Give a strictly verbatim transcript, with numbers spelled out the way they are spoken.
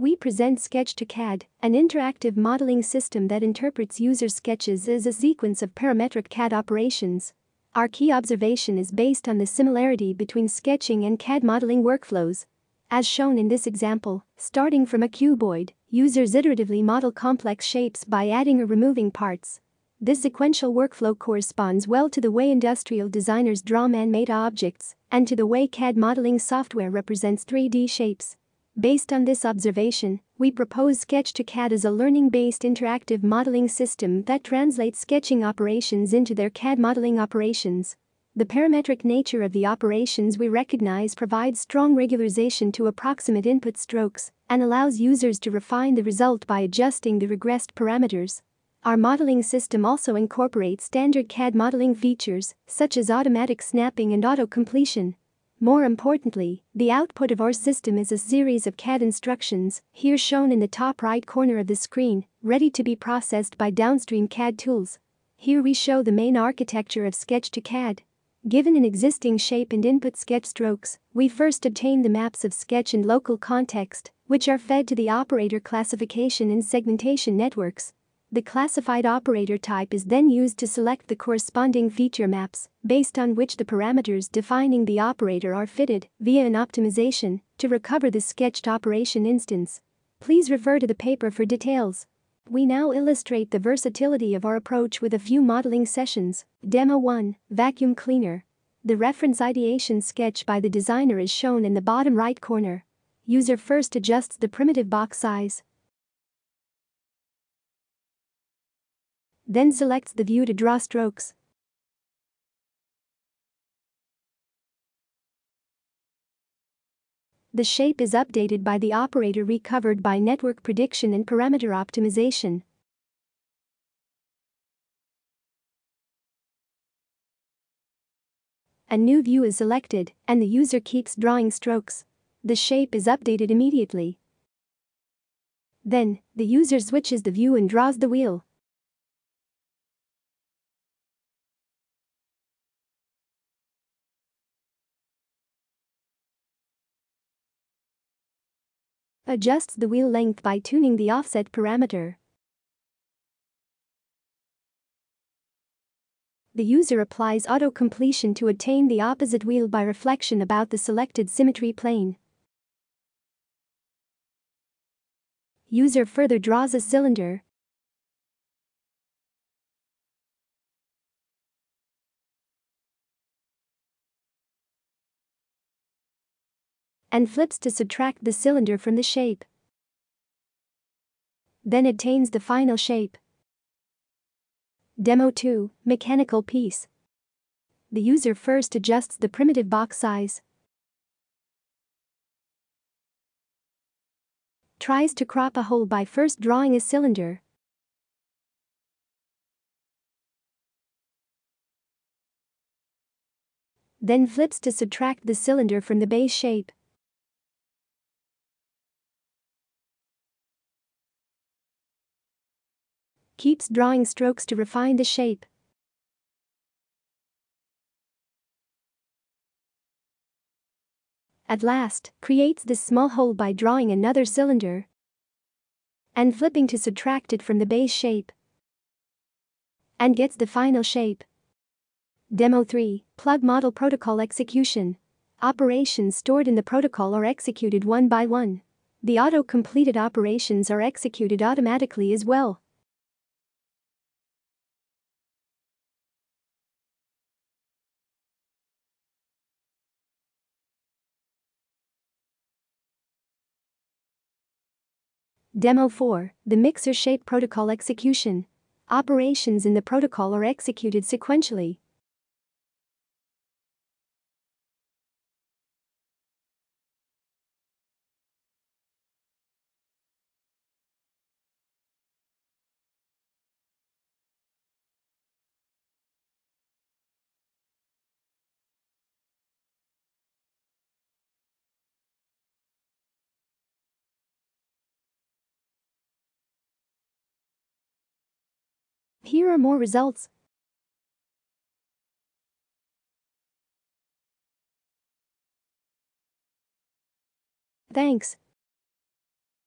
we present Sketch to C A D, an interactive modeling system that interprets user sketches as a sequence of parametric C A D operations. Our key observation is based on the similarity between sketching and C A D modeling workflows. As shown in this example, starting from a cuboid, users iteratively model complex shapes by adding or removing parts. This sequential workflow corresponds well to the way industrial designers draw man-made objects and to the way C A D modeling software represents three D shapes. Based on this observation, we propose Sketch to C A D as a learning-based interactive modeling system that translates sketching operations into their C A D modeling operations. The parametric nature of the operations we recognize provides strong regularization to approximate input strokes and allows users to refine the result by adjusting the regressed parameters. Our modeling system also incorporates standard C A D modeling features, such as automatic snapping and auto-completion. More importantly, the output of our system is a series of C A D instructions, here shown in the top right corner of the screen, ready to be processed by downstream C A D tools. Here we show the main architecture of Sketch to C A D. Given an existing shape and input sketch strokes, we first obtain the maps of sketch and local context, which are fed to the operator classification and segmentation networks. The classified operator type is then used to select the corresponding feature maps, based on which the parameters defining the operator are fitted, via an optimization, to recover the sketched operation instance. Please refer to the paper for details. We now illustrate the versatility of our approach with a few modeling sessions. Demo one, Vacuum Cleaner. The reference ideation sketch by the designer is shown in the bottom right corner. User first adjusts the primitive box size, then selects the view to draw strokes. The shape is updated by the operator recovered by network prediction and parameter optimization. A new view is selected, and the user keeps drawing strokes. The shape is updated immediately. Then, the user switches the view and draws the wheel. Adjusts the wheel length by tuning the offset parameter. The user applies auto-completion to attain the opposite wheel by reflection about the selected symmetry plane. User further draws a cylinder. And flips to subtract the cylinder from the shape. Then obtains the final shape. Demo two, Mechanical Piece. The user first adjusts the primitive box size. Tries to crop a hole by first drawing a cylinder. Then flips to subtract the cylinder from the base shape. Keeps drawing strokes to refine the shape. At last, creates this small hole by drawing another cylinder and flipping to subtract it from the base shape, and gets the final shape. Demo three, Plug Model Protocol Execution. Operations stored in the protocol are executed one by one. The auto-completed operations are executed automatically as well. Demo four, the Mixer Shape Protocol Execution. Operations in the protocol are executed sequentially. Here are more results. Thanks.